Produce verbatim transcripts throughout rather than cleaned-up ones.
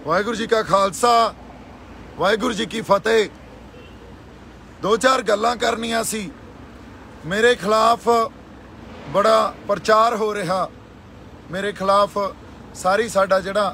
वाहिगुरू जी का खालसा वाहिगुरू जी की फतेह। दो चार गल्लां करनियां सी। मेरे खिलाफ बड़ा प्रचार हो रहा, मेरे खिलाफ सारी साडा जिहड़ा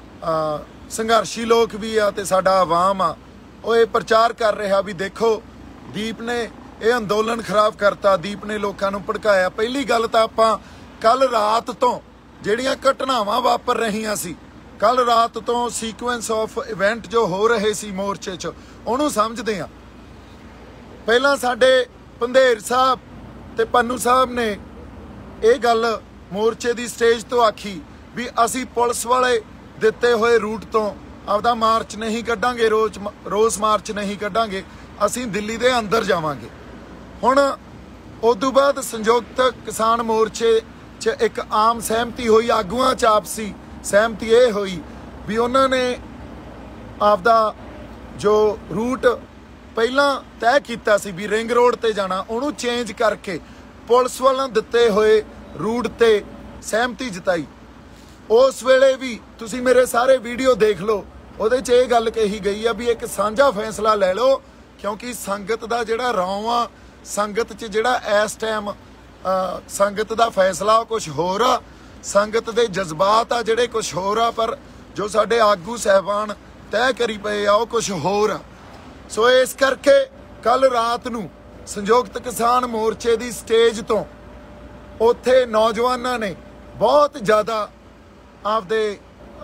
संघर्षी लोग भी आ ते साडा आवाम आ ਉਹ ਇਹ प्रचार कर रहा भी देखो दीप ने ਇਹ अंदोलन खराब करता, दीप ने लोगों ਨੂੰ ਭੜਕਾਇਆ। ਪਹਿਲੀ ਗੱਲ ਤਾਂ ਆਪਾਂ ਕੱਲ ਰਾਤ ਤੋਂ ਜਿਹੜੀਆਂ ਘਟਨਾਵਾਂ ਵਾਪਰ ਰਹੀਆਂ ਸੀ, ਕੱਲ ਰਾਤ ਤੋਂ ਸੀਕੁਐਂਸ ਆਫ ਇਵੈਂਟ ਜੋ ਹੋ ਰਹੇ ਸੀ ਮੋਰਚੇ 'ਚ, ਉਹਨੂੰ ਸਮਝਦੇ ਆ। ਪਹਿਲਾਂ ਸਾਡੇ ਪੰਧੇਰ ਸਾਹਿਬ ਤੇ ਪੰਨੂ ਸਾਹਿਬ ਨੇ ਇਹ ਗੱਲ ਮੋਰਚੇ ਦੀ ਸਟੇਜ ਤੋਂ ਆਖੀ ਵੀ ਅਸੀਂ ਪੁਲਿਸ ਵਾਲੇ ਦਿੱਤੇ ਹੋਏ ਰੂਟ ਤੋਂ ਆਪਦਾ ਮਾਰਚ ਨਹੀਂ ਕੱਢਾਂਗੇ, ਰੋਜ਼ ਰੋਜ਼ ਮਾਰਚ ਨਹੀਂ ਕੱਢਾਂਗੇ, ਅਸੀਂ ਦਿੱਲੀ ਦੇ ਅੰਦਰ ਜਾਵਾਂਗੇ। ਹੁਣ ਉਸ ਤੋਂ ਬਾਅਦ ਸੰਯੁਕਤ ਕਿਸਾਨ ਮੋਰਚੇ 'ਚ ਇੱਕ ਆਮ ਸਹਿਮਤੀ ਹੋਈ, ਆਗੂਆਂ 'ਚ ਆਪਸੀ ਸਹਿਮਤੀ ਇਹ ਹੋਈ ਵੀ ਉਹਨਾਂ ਨੇ ਆਪਦਾ ਜੋ ਰੂਟ ਪਹਿਲਾਂ ਤੈਅ ਕੀਤਾ ਸੀ ਵੀ ਰਿੰਗ ਰੋਡ ਤੇ ਜਾਣਾ, ਉਹਨੂੰ ਚੇਂਜ ਕਰਕੇ ਪੁਲਿਸ ਵੱਲੋਂ ਦਿੱਤੇ ਹੋਏ ਰੂਟ ਤੇ ਸਹਿਮਤੀ ਜਤਾਈ। ਉਸ ਵੇਲੇ ਵੀ ਤੁਸੀਂ ਮੇਰੇ ਸਾਰੇ ਵੀਡੀਓ ਦੇਖ ਲਓ, ਉਹਦੇ 'ਚ ਇਹ ਗੱਲ ਕਹੀ ਗਈ ਆ ਵੀ ਇੱਕ ਸਾਂਝਾ ਫੈਸਲਾ ਲੈ ਲਓ, ਕਿਉਂਕਿ ਸੰਗਤ ਦਾ ਜਿਹੜਾ ਰੌਂ ਆ, ਸੰਗਤ 'ਚ ਜਿਹੜਾ ਇਸ ਟਾਈਮ ਸੰਗਤ ਦਾ ਫੈਸਲਾ ਉਹ ਕੁਛ ਹੋਰ ਆ, ਸੰਗਤ ਦੇ ਜਜ਼ਬਾਤ ਆ ਜਿਹੜੇ ਕੁਛ ਹੋਰ ਆ, ਪਰ ਜੋ ਸਾਡੇ ਆਗੂ ਸਾਹਿਬਾਨ ਤੈਅ ਕਰੀ ਪਏ ਆ ਉਹ ਕੁਛ ਹੋਰ ਆ। ਸੋ ਇਸ ਕਰਕੇ ਕੱਲ ਰਾਤ ਨੂੰ ਸੰਯੁਕਤ ਕਿਸਾਨ ਮੋਰਚੇ ਦੀ ਸਟੇਜ ਤੋਂ ਉੱਥੇ ਨੌਜਵਾਨਾਂ ਨੇ ਬਹੁਤ ਜ਼ਿਆਦਾ ਆਪਦੇ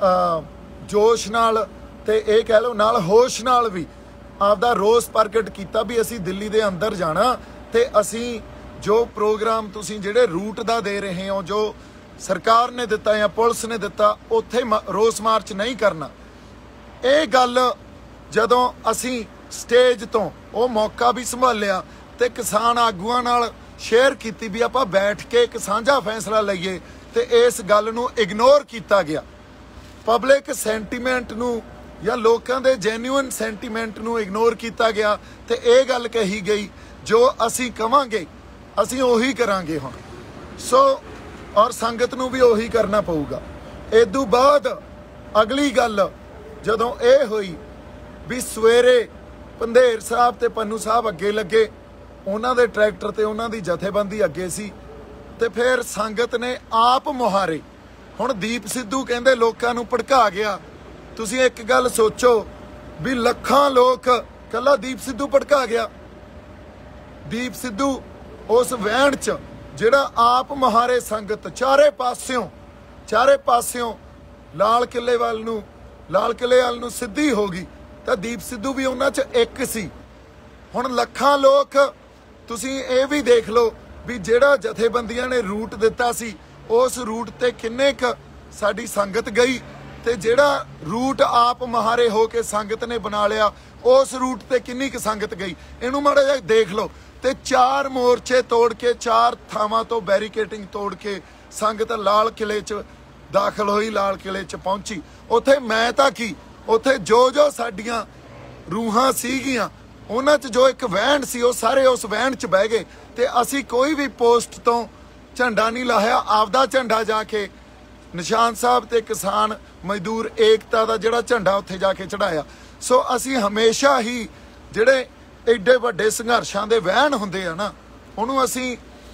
ਜੋਸ਼ ਨਾਲ ਤੇ ਇਹ ਕਹਿ ਲਓ ਨਾਲ ਹੋਸ਼ ਨਾਲ ਵੀ ਆਪਦਾ ਰੋਸ ਪ੍ਰਗਟ ਕੀਤਾ ਵੀ ਅਸੀਂ ਦਿੱਲੀ ਦੇ ਅੰਦਰ ਜਾਣਾ ਤੇ ਅਸੀਂ ਜੋ ਪ੍ਰੋਗਰਾਮ ਤੁਸੀਂ ਜਿਹੜੇ ਰੂਟ ਦਾ ਦੇ ਰਹੇ ਹੋ, ਜੋ ਸਰਕਾਰ ਨੇ ਦਿੱਤਾ ਜਾਂ ਪੁਲਿਸ ਨੇ ਦਿੱਤਾ, ਉੱਥੇ ਰੋਸ ਮਾਰਚ ਨਹੀਂ ਕਰਨਾ। ਇਹ ਗੱਲ ਜਦੋਂ ਅਸੀਂ ਸਟੇਜ ਤੋਂ ਉਹ ਮੌਕਾ ਵੀ ਸੰਭਾਲਿਆ ਤੇ ਕਿਸਾਨ ਆਗੂਆਂ ਨਾਲ ਸ਼ੇਅਰ ਕੀਤੀ ਵੀ ਆਪਾਂ ਬੈਠ ਕੇ ਇੱਕ ਸਾਂਝਾ ਫੈਸਲਾ ਲਈਏ, ਤੇ ਇਸ ਗੱਲ ਨੂੰ ਇਗਨੋਰ ਕੀਤਾ ਗਿਆ। ਪਬਲਿਕ ਸੈਂਟੀਮੈਂਟ ਨੂੰ ਜਾਂ ਲੋਕਾਂ ਦੇ ਜੈਨੂਇਨ ਸੈਂਟੀਮੈਂਟ ਨੂੰ ਇਗਨੋਰ ਕੀਤਾ ਗਿਆ ਤੇ ਇਹ ਗੱਲ ਕਹੀ ਗਈ ਜੋ ਅਸੀਂ ਕਵਾਂਗੇ ਅਸੀਂ ਉਹੀ ਕਰਾਂਗੇ ਹੁਣ। ਸੋ ਔਰ ਸੰਗਤ ਨੂੰ ਵੀ ਉਹੀ ਕਰਨਾ ਪਊਗਾ। ਇਸ ਤੋਂ ਬਾਅਦ ਅਗਲੀ ਗੱਲ ਜਦੋਂ ਇਹ ਹੋਈ ਵੀ ਸਵੇਰੇ ਪੰਧੇਰ ਸਾਹਿਬ ਤੇ ਪੰਨੂ ਸਾਹਿਬ ਅੱਗੇ ਲੱਗੇ, ਉਹਨਾਂ ਦੇ ਟਰੈਕਟਰ ਤੇ ਉਹਨਾਂ ਦੀ ਜਥੇਬੰਦੀ ਅੱਗੇ ਸੀ, ਤੇ ਫਿਰ ਸੰਗਤ ਨੇ ਆਪ ਮੁਹਾਰੇ। ਹੁਣ ਦੀਪ ਸਿੱਧੂ ਕਹਿੰਦੇ ਲੋਕਾਂ ਨੂੰ ਭੜਕਾ ਗਿਆ। ਤੁਸੀਂ ਇੱਕ ਗੱਲ ਸੋਚੋ ਵੀ ਲੱਖਾਂ ਲੋਕ, ਕੱਲਾ ਦੀਪ ਸਿੱਧੂ ਭੜਕਾ ਗਿਆ। ਦੀਪ ਸਿੱਧੂ ਉਸ ਵਹਿਣ 'ਚ ਜਿਹੜਾ ਆਪ ਮੁਹਾਰੇ ਸੰਗਤ ਚਾਰੇ ਪਾਸਿਓਂ ਚਾਰੇ ਪਾਸਿਓਂ ਲਾਲ ਕਿਲੇ ਵੱਲ ਨੂੰ ਲਾਲ ਕਿਲੇ ਵੱਲ ਨੂੰ ਸਿੱਧੀ ਹੋ ਗਈ, ਤਾਂ ਦੀਪ ਸਿੱਧੂ ਵੀ ਉਹਨਾਂ 'ਚ ਇੱਕ ਸੀ। ਹੁਣ ਲੱਖਾਂ ਲੋਕ, ਤੁਸੀਂ ਇਹ ਵੀ ਦੇਖ ਲਓ ਵੀ ਜਿਹੜਾ ਜਥੇਬੰਦੀਆਂ ਨੇ ਰੂਟ ਦਿੱਤਾ ਸੀ ਉਸ ਰੂਟ ਤੇ ਕਿੰਨੇ ਕੁ ਸਾਡੀ ਸੰਗਤ ਗਈ, ਤੇ ਜਿਹੜਾ ਰੂਟ ਆਪ ਮੁਹਾਰੇ ਹੋ ਕੇ ਸੰਗਤ ਨੇ ਬਣਾ ਲਿਆ ਉਸ ਰੂਟ ਤੇ ਕਿੰਨੀ ਕੁ ਸੰਗਤ ਗਈ, ਇਹਨੂੰ ਮਾੜਾ ਜਿਹਾ ਦੇਖ ਲਓ। ਤੇ ਚਾਰ ਮੋਰਚੇ ਤੋੜ ਕੇ, ਚਾਰ ਥਾਵਾਂ ਤੋਂ ਬੈਰੀਕੇਡਿੰਗ ਤੋੜ ਕੇ ਸੰਗਤ ਲਾਲ ਕਿਲੇ 'ਚ ਦਾਖਲ ਹੋਈ, ਲਾਲ ਕਿਲੇ 'ਚ ਪਹੁੰਚੀ। ਉੱਥੇ ਮੈਂ ਤਾਂ ਕੀ, ਉੱਥੇ ਜੋ ਜੋ ਸਾਡੀਆਂ ਰੂਹਾਂ ਸੀਗੀਆਂ ਉਹਨਾਂ 'ਚ ਜੋ ਇੱਕ ਵਹਿਣ ਸੀ, ਉਹ ਸਾਰੇ ਉਸ ਵਹਿਣ 'ਚ ਬਹਿ ਗਏ। ਤੇ ਅਸੀਂ ਕੋਈ ਵੀ ਪੋਸਟ ਤੋਂ ਝੰਡਾ ਨਹੀਂ ਲਾਹਿਆ, ਆਪਦਾ ਝੰਡਾ ਜਾ ਕੇ ਨਿਸ਼ਾਨ ਸਾਹਿਬ ਤੇ ਕਿਸਾਨ ਮਜ਼ਦੂਰ ਏਕਤਾ ਦਾ ਜਿਹੜਾ ਝੰਡਾ ਉੱਥੇ ਜਾ ਕੇ ਚੜਾਇਆ। ਸੋ ਅਸੀਂ ਹਮੇਸ਼ਾ ਹੀ ਜਿਹੜੇ ਐਡੇ ਵੱਡੇ ਸੰਘਰਸ਼ਾਂ ਦੇ ਵਹਿਣ ਹੁੰਦੇ ਆ ਨਾ, ਉਹਨੂੰ ਅਸੀਂ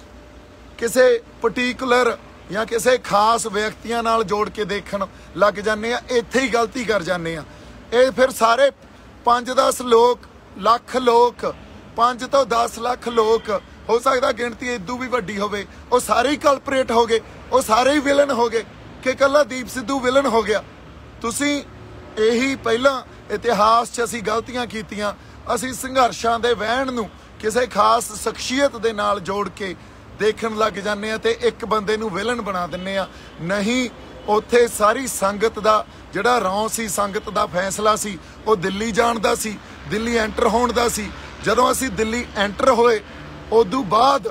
ਕਿਸੇ ਪਰਟੀਕੂਲਰ ਜਾਂ ਕਿਸੇ ਖਾਸ ਵਿਅਕਤੀਆਂ ਨਾਲ ਜੋੜ ਕੇ ਦੇਖਣ ਲੱਗ ਜਾਂਦੇ ਆ, ਇੱਥੇ ਹੀ ਗਲਤੀ ਕਰ ਜਾਂਦੇ ਆ। ਇਹ ਫਿਰ ਸਾਰੇ ਪੰਜ ਦਸ ਲੋਕ ਲੱਖ ਲੋਕ ਪੰਜ ਤੋਂ ਦਸ ਲੱਖ ਲੋਕ, ਹੋ ਸਕਦਾ ਗਿਣਤੀ ਇਦੋਂ ਵੀ ਵੱਡੀ ਹੋਵੇ, ਉਹ ਸਾਰੇ ਹੀ ਕਲਪਰੇਟ ਹੋ ਗਏ, ਉਹ ਸਾਰੇ ਹੀ ਵਿਲਨ ਹੋ ਗਏ ਕਿ ਇਕੱਲਾ ਦੀਪ ਸਿੱਧੂ ਵਿਲਨ ਹੋ ਗਿਆ। ਤੁਸੀਂ ਇਹੀ ਪਹਿਲਾਂ ਇਤਿਹਾਸ 'ਚ ਅਸੀਂ ਗਲਤੀਆਂ ਕੀਤੀਆਂ, ਅਸੀਂ ਸੰਘਰਸ਼ਾਂ ਦੇ ਵਹਿਣ ਨੂੰ ਕਿਸੇ ਖਾਸ ਸ਼ਖਸੀਅਤ ਦੇ ਨਾਲ ਜੋੜ ਕੇ ਦੇਖਣ ਲੱਗ ਜਾਂਦੇ ਆ ਤੇ ਇੱਕ ਬੰਦੇ ਨੂੰ ਵਿਲਨ ਬਣਾ ਦਿੰਦੇ ਆ। ਨਹੀਂ, ਉੱਥੇ ਸਾਰੀ ਸੰਗਤ ਦਾ ਜਿਹੜਾ ਰੌਂ ਸੀ, ਸੰਗਤ ਦਾ ਫੈਸਲਾ ਸੀ, ਉਹ ਦਿੱਲੀ ਜਾਣ ਦਾ ਸੀ, ਦਿੱਲੀ ਐਂਟਰ ਹੋਣ ਦਾ ਸੀ। ਜਦੋਂ ਅਸੀਂ ਦਿੱਲੀ ਐਂਟਰ ਹੋਏ ਉਦੋਂ ਬਾਅਦ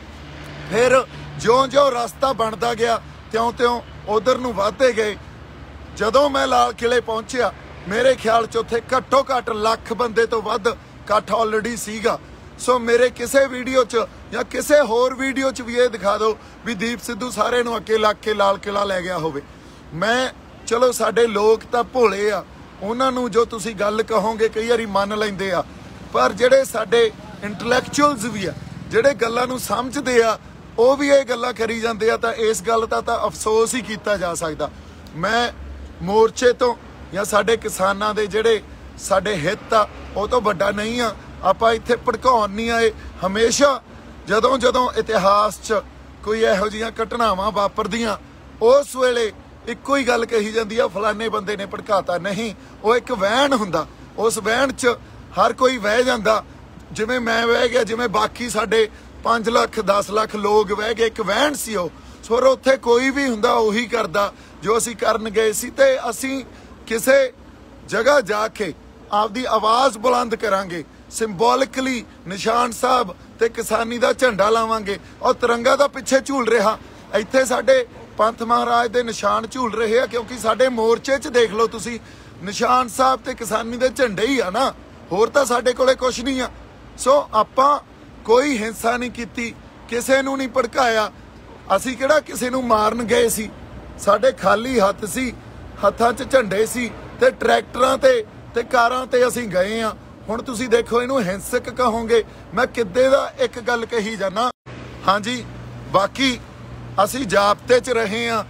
ਫਿਰ ਜਿਉਂ-ਜਿਉਂ ਰਸਤਾ ਬਣਦਾ ਗਿਆ ਤਿਉਂ ਤਿਉਂ ਉਧਰ ਨੂੰ ਵਧਦੇ ਗਏ। ਜਦੋਂ ਮੈਂ ਲਾਲ ਕਿਲੇ ਪਹੁੰਚਿਆ, ਮੇਰੇ ਖਿਆਲ 'ਚ ਉੱਥੇ ਘੱਟੋ ਘੱਟ ਲੱਖ ਬੰਦੇ ਤੋਂ ਵੱਧ ਇਕੱਠ ਆਲਰੇਡੀ ਸੀਗਾ। ਸੋ ਮੇਰੇ ਕਿਸੇ ਵੀਡੀਓ 'ਚ ਜਾਂ ਕਿਸੇ ਹੋਰ ਵੀਡੀਓ 'ਚ ਵੀ ਇਹ ਦਿਖਾ ਦਿਓ ਵੀ ਦੀਪ ਸਿੱਧੂ ਸਾਰੇ ਨੂੰ ਅੱਗੇ ਲੱਗ ਕੇ ਲਾਲ ਕਿਲਾ ਲੈ ਗਿਆ ਹੋਵੇ। ਮੈਂ ਚਲੋ ਸਾਡੇ ਲੋਕ ਤਾਂ ਭੋਲੇ ਆ, ਉਹਨਾਂ ਨੂੰ ਜੋ ਤੁਸੀਂ ਗੱਲ ਕਹੋਗੇ ਕਈ ਵਾਰੀ ਮੰਨ ਲੈਂਦੇ ਆ, ਪਰ ਜਿਹੜੇ ਸਾਡੇ ਇੰਟੈਲੈਕਚੁਅਲਸ ਵੀ ਆ, ਜਿਹੜੇ ਗੱਲਾਂ ਨੂੰ ਸਮਝਦੇ ਆ, ਉਹ ਵੀ ਇਹ ਗੱਲਾਂ ਕਰੀ ਜਾਂਦੇ ਆ। ਤਾਂ ਇਸ ਗੱਲ ਦਾ ਤਾਂ ਅਫਸੋਸ ਹੀ ਕੀਤਾ ਜਾ ਸਕਦਾ। ਮੈਂ ਮੋਰਚੇ ਤੋਂ ਜਾਂ ਸਾਡੇ ਕਿਸਾਨਾਂ ਦੇ ਜਿਹੜੇ ਸਾਡੇ ਹਿੱਤ ਆ ਉਹ ਤੋਂ ਵੱਡਾ ਨਹੀਂ ਆ। ਆਪਾਂ ਇੱਥੇ ਭੜਕਾਉਣ ਨਹੀਂ ਆਏ। ਹਮੇਸ਼ਾ ਜਦੋਂ ਜਦੋਂ ਇਤਿਹਾਸ 'ਚ ਕੋਈ ਇਹੋ ਜਿਹੀਆਂ ਘਟਨਾਵਾਂ ਵਾਪਰਦੀਆਂ, ਉਸ ਵੇਲੇ ਇੱਕੋ ਹੀ ਗੱਲ ਕਹੀ ਜਾਂਦੀ ਆ, ਫਲਾਣੇ ਬੰਦੇ ਨੇ ਭੜਕਾਤਾ। ਨਹੀਂ, ਉਹ ਇੱਕ ਵਹਿਣ ਹੁੰਦਾ। ਉਸ ਵਹਿਣ 'ਚ ਹਰ ਕੋਈ ਵਹਿ ਜਾਂਦਾ। ਜਿਵੇਂ ਮੈਂ ਵਹਿ ਗਿਆ, ਜਿਵੇਂ ਬਾਕੀ ਸਾਡੇ ਪੰਜ ਲੱਖ ਦਸ ਲੱਖ ਲੋਕ ਵਹਿ ਗਏ, ਇੱਕ ਵਹਿਣ ਸੀ ਉਹ। ਸੋ ਉੱਥੇ ਕੋਈ ਵੀ ਹੁੰਦਾ ਉਹੀ ਕਰਦਾ ਜੋ ਅਸੀਂ ਕਰਨ ਗਏ ਸੀ। ਤੇ ਅਸੀਂ ਕਿਸੇ ਜਗ੍ਹਾ ਜਾ ਕੇ ਆਪਦੀ ਆਵਾਜ਼ ਬੁਲੰਦ ਕਰਾਂਗੇ, ਸਿੰਬੋਲਿਕਲੀ ਨਿਸ਼ਾਨ ਸਾਹਿਬ ਤੇ ਕਿਸਾਨੀ ਦਾ ਝੰਡਾ ਲਾਵਾਂਗੇ। ਔਰ ਤਿਰੰਗਾ ਦਾ ਪਿੱਛੇ ਝੂਲ ਰਿਹਾ, ਇੱਥੇ ਸਾਡੇ ਪੰਥ ਮਹਾਰਾਜ ਦੇ ਨਿਸ਼ਾਨ ਝੂਲ ਰਹੇ ਆ, ਕਿਉਂਕਿ ਸਾਡੇ ਮੋਰਚੇ 'ਚ ਦੇਖ ਲਓ ਤੁਸੀਂ, ਨਿਸ਼ਾਨ ਸਾਹਿਬ ਤੇ ਕਿਸਾਨੀ ਦੇ ਝੰਡੇ ਹੀ ਆ ਨਾ, ਹੋਰ ਤਾਂ ਸਾਡੇ ਕੋਲੇ ਕੁਛ ਨਹੀਂ ਆ। ਸੋ ਆਪਾਂ ਕੋਈ ਹਿੰਸਾ ਨਹੀਂ ਕੀਤੀ, ਕਿਸੇ ਨੂੰ ਨਹੀਂ ਭੜਕਾਇਆ। ਅਸੀਂ ਕਿਹੜਾ ਕਿਸੇ ਨੂੰ ਮਾਰਨ ਗਏ ਸੀ? ਸਾਡੇ ਖਾਲੀ ਹੱਥ ਸੀ, ਹੱਥਾਂ 'ਚ ਝੰਡੇ ਸੀ ਤੇ ਟਰੈਕਟਰਾਂ ਤੇ ਤੇ ਕਾਰਾਂ ਤੇ ਅਸੀਂ ਗਏ ਆ। ਹੁਣ ਤੁਸੀਂ ਦੇਖੋ, ਇਹਨੂੰ ਹਿੰਸਕ ਕਹੋਗੇ। ਮੈਂ ਕਿੱਦੇ ਦਾ ਇੱਕ ਗੱਲ ਕਹੀ ਜਾਣਾ। ਹਾਂਜੀ, ਬਾਕੀ ਅਸੀਂ ਜਾਬਤੇ 'ਚ ਰਹੇ ਆ,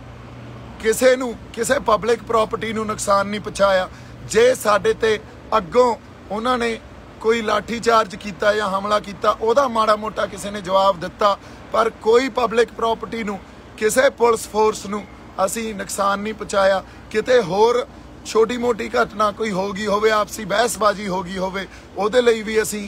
ਕਿਸੇ ਨੂੰ ਕਿਸੇ ਪਬਲਿਕ ਪ੍ਰਾਪਰਟੀ ਨੂੰ ਨੁਕਸਾਨ ਨਹੀਂ ਪਹੁੰਚਾਇਆ। ਜੇ ਸਾਡੇ ਤੇ ਅੱਗੋਂ ਉਹਨਾਂ ਨੇ ਕੋਈ ਲਾਠੀ ਚਾਰਜ ਕੀਤਾ ਜਾਂ ਹਮਲਾ ਕੀਤਾ, ਉਹਦਾ ਮਾੜਾ ਮੋਟਾ ਕਿਸੇ ਨੇ ਜਵਾਬ ਦਿੱਤਾ, ਪਰ ਕੋਈ ਪਬਲਿਕ ਪ੍ਰਾਪਰਟੀ ਨੂੰ, ਕਿਸੇ ਪੁਲਿਸ ਫੋਰਸ ਨੂੰ ਅਸੀਂ ਨੁਕਸਾਨ ਨਹੀਂ ਪਹੁੰਚਾਇਆ। ਕਿਤੇ ਹੋਰ ਛੋਟੀ ਮੋਟੀ ਘਟਨਾ ਕੋਈ ਹੋ ਗਈ ਹੋਵੇ, ਆਪਸੀ ਬਹਿਸਬਾਜ਼ੀ ਹੋ ਗਈ ਹੋਵੇ, ਉਹਦੇ ਲਈ ਵੀ ਅਸੀਂ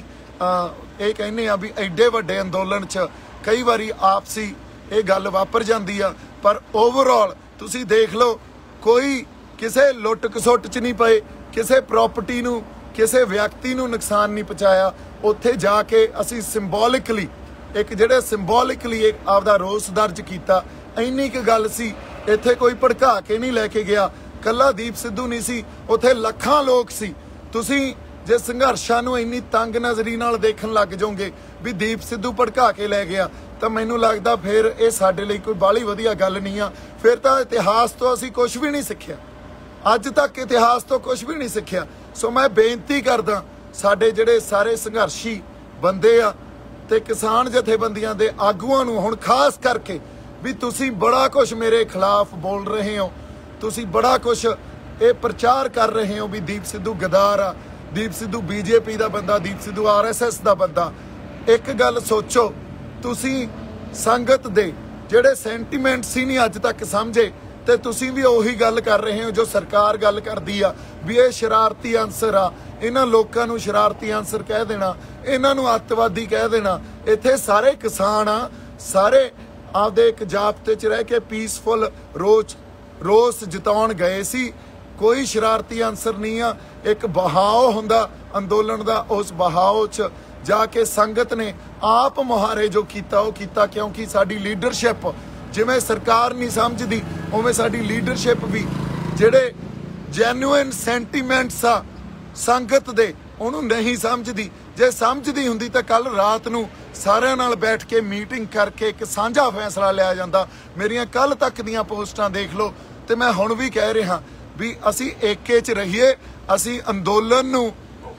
ਇਹ ਕਹਿੰਦੇ ਆ ਵੀ ਐਡੇ ਵੱਡੇ ਅੰਦੋਲਨ 'ਚ ਕਈ ਵਾਰੀ ਆਪਸੀ ਇਹ ਗੱਲ ਵਾਪਰ ਜਾਂਦੀ ਆ। ਪਰ ਓਵਰਆਲ ਤੁਸੀਂ ਦੇਖ ਲਓ, ਕੋਈ ਕਿਸੇ ਲੁੱਟ ਖਸੁੱਟ 'ਚ ਨਹੀਂ ਪਏ, ਕਿਸੇ ਪ੍ਰਾਪਰਟੀ ਨੂੰ, ਕਿਸੇ ਵਿਅਕਤੀ ਨੂੰ ਨੁਕਸਾਨ ਨਹੀਂ ਪਹੁੰਚਾਇਆ। ਉੱਥੇ ਜਾ ਕੇ ਅਸੀਂ ਸਿੰਬੋਲਿਕਲੀ ਇੱਕ ਜਿਹੜੇ ਸਿੰਬੋਲਿਕਲੀ ਇੱਕ ਆਪਦਾ ਰੋਸ ਦਰਜ ਕੀਤਾ। ਇੰਨੀ ਕੁ ਗੱਲ ਸੀ। ਇੱਥੇ ਕੋਈ ਭੜਕਾ ਕੇ ਨਹੀਂ ਲੈ ਕੇ ਗਿਆ। ਕੱਲਾ ਦੀਪ ਸਿੱਧੂ ਨਹੀਂ ਸੀ, ਉੱਥੇ ਲੱਖਾਂ ਲੋਕ ਸੀ। ਤੁਸੀਂ ਜੇ ਸੰਘਰਸ਼ਾਂ ਨੂੰ ਇੰਨੀ ਤੰਗ ਨਜ਼ਰੀ ਨਾਲ ਦੇਖਣ ਲੱਗ ਜਾਓਗੇ ਵੀ ਦੀਪ ਸਿੱਧੂ ਭੜਕਾ ਕੇ ਲੈ ਗਿਆ, ਤਾਂ ਮੈਨੂੰ ਲੱਗਦਾ ਫਿਰ ਇਹ ਸਾਡੇ ਲਈ ਕੋਈ ਬਾਹਲੀ ਵਧੀਆ ਗੱਲ ਨਹੀਂ ਆ। ਫਿਰ ਤਾਂ ਇਤਿਹਾਸ ਤੋਂ ਅਸੀਂ ਕੁਝ ਵੀ ਨਹੀਂ ਸਿੱਖਿਆ, ਅੱਜ ਤੱਕ ਇਤਿਹਾਸ ਤੋਂ ਕੁਝ ਵੀ ਨਹੀਂ ਸਿੱਖਿਆ। ਸੋ ਮੈਂ ਬੇਨਤੀ ਕਰਦਾ ਸਾਡੇ ਜਿਹੜੇ ਸਾਰੇ ਸੰਘਰਸ਼ੀ ਬੰਦੇ ਆ ਤੇ ਕਿਸਾਨ ਜਥੇਬੰਦੀਆਂ ਦੇ ਆਗੂਆਂ ਨੂੰ, ਹੁਣ ਖਾਸ ਕਰਕੇ, ਵੀ ਤੁਸੀਂ ਬੜਾ ਕੁਝ ਮੇਰੇ ਖਿਲਾਫ ਬੋਲ ਰਹੇ ਹੋ, ਤੁਸੀਂ ਬੜਾ ਕੁਝ ਇਹ ਪ੍ਰਚਾਰ ਕਰ ਰਹੇ ਹੋ ਵੀ ਦੀਪ ਸਿੱਧੂ ਗਦਾਰ ਆ, ਦੀਪ ਸਿੱਧੂ ਬੀਜੇਪੀ ਦਾ ਬੰਦਾ, Deep Sidhu R S S ਦਾ ਬੰਦਾ। ਇੱਕ ਗੱਲ ਸੋਚੋ, ਤੁਸੀਂ ਸੰਗਤ ਦੇ ਜਿਹੜੇ ਸੈਂਟੀਮੈਂਟਸ ਹੀ ਨਹੀਂ ਅੱਜ ਤੱਕ ਸਮਝੇ, ਤੇ ਤੁਸੀਂ ਵੀ ਉਹੀ ਗੱਲ ਕਰ ਰਹੇ ਹੋ ਜੋ ਸਰਕਾਰ ਗੱਲ ਕਰਦੀ ਆ ਵੀ ਇਹ ਸ਼ਰਾਰਤੀ ਅਨਸਰ ਆ, ਇਹਨਾਂ ਲੋਕਾਂ ਨੂੰ ਸ਼ਰਾਰਤੀ ਅਨਸਰ ਕਹਿ ਦੇਣਾ, ਇਹਨਾਂ ਨੂੰ ਅੱਤਵਾਦੀ ਕਹਿ ਦੇਣਾ। ਇੱਥੇ ਸਾਰੇ ਕਿਸਾਨ ਆ, ਸਾਰੇ ਆਪਦੇ ਇੱਕ ਜਾਬਤੇ 'ਚ ਰਹਿ ਕੇ ਪੀਸਫੁਲ ਰੋਜ਼ ਰੋਸ ਜਤਾਉਣ ਗਏ ਸੀ। ਕੋਈ ਸ਼ਰਾਰਤੀ ਅਨਸਰ ਨਹੀਂ ਆ। ਇੱਕ ਬਹਾਓ ਹੁੰਦਾ ਅੰਦੋਲਨ ਦਾ, ਉਸ ਬਹਾਓ 'ਚ ਜਾ ਕੇ ਸੰਗਤ ਨੇ ਆਪ ਮੁਹਾਰੇ ਜੋ ਕੀਤਾ ਉਹ ਕੀਤਾ, ਕਿਉਂਕਿ ਸਾਡੀ ਲੀਡਰਸ਼ਿਪ ਜਿਵੇਂ ਸਰਕਾਰ ਨਹੀਂ ਸਮਝਦੀ, ਉਵੇਂ ਸਾਡੀ ਲੀਡਰਸ਼ਿਪ ਵੀ ਜਿਹੜੇ ਜੈਨੂਇਨ ਸੈਂਟੀਮੈਂਟਸ ਆ ਸੰਗਤ ਦੇ, ਉਹਨੂੰ ਨਹੀਂ ਸਮਝਦੀ। ਜੇ ਸਮਝਦੀ ਹੁੰਦੀ ਤਾਂ ਕੱਲ ਰਾਤ ਨੂੰ ਸਾਰਿਆਂ ਨਾਲ ਬੈਠ ਕੇ ਮੀਟਿੰਗ ਕਰਕੇ ਇੱਕ ਸਾਂਝਾ ਫੈਸਲਾ ਲਿਆ ਜਾਂਦਾ। ਮੇਰੀਆਂ ਕੱਲ ਤੱਕ ਦੀਆਂ ਪੋਸਟਾਂ ਦੇਖ ਲਓ, ਤੇ ਮੈਂ ਹੁਣ ਵੀ ਕਹਿ ਰਿਹਾ ਵੀ ਅਸੀਂ ਏਕੇ 'ਚ ਰਹੀਏ। ਅਸੀਂ ਅੰਦੋਲਨ ਨੂੰ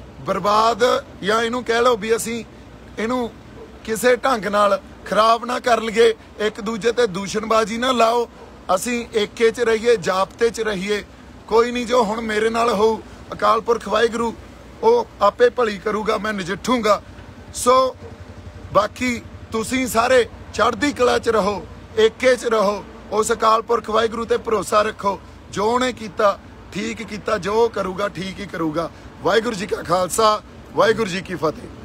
ਬਰਬਾਦ ਜਾਂ ਇਹਨੂੰ ਕਹਿ ਲਓ ਵੀ ਅਸੀਂ ਇਹਨੂੰ ਕਿਸੇ ਢੰਗ ਨਾਲ ਖਰਾਬ ਨਾ ਕਰ ਲਈਏ, ਇੱਕ ਦੂਜੇ ਤੇ ਦੂਸ਼ਣਬਾਜ਼ੀ ਨਾ ਲਾਓ। ਅਸੀਂ ਏਕੇ 'ਚ ਰਹੀਏ, ਜਾਬਤੇ 'ਚ ਰਹੀਏ। ਕੋਈ ਨਹੀਂ, ਜੋ ਹੁਣ ਮੇਰੇ ਨਾਲ ਹੋਊ ਅਕਾਲ ਪੁਰਖ ਵਾਹਿਗੁਰੂ ਉਹ ਆਪੇ ਭਲੀ ਕਰੂਗਾ, ਮੈਂ ਨਜਿੱਠੂਗਾ। ਸੋ ਬਾਕੀ ਤੁਸੀਂ ਸਾਰੇ ਚੜ੍ਹਦੀ ਕਲਾ 'ਚ ਰਹੋ, ਏਕੇ 'ਚ ਰਹੋ, ਉਸ ਅਕਾਲ ਪੁਰਖ ਵਾਹਿਗੁਰੂ ਤੇ ਭਰੋਸਾ ਰੱਖੋ। ਜੋ ਉਹਨੇ ਕੀਤਾ ਠੀਕ ਕੀਤਾ, ਜੋ ਕਰੂਗਾ ਠੀਕ ਹੀ ਕਰੂਗਾ। ਵਾਹਿਗੁਰੂ ਜੀ ਕਾ ਖਾਲਸਾ, ਵਾਹਿਗੁਰੂ ਜੀ ਕੀ ਫਤਿਹ।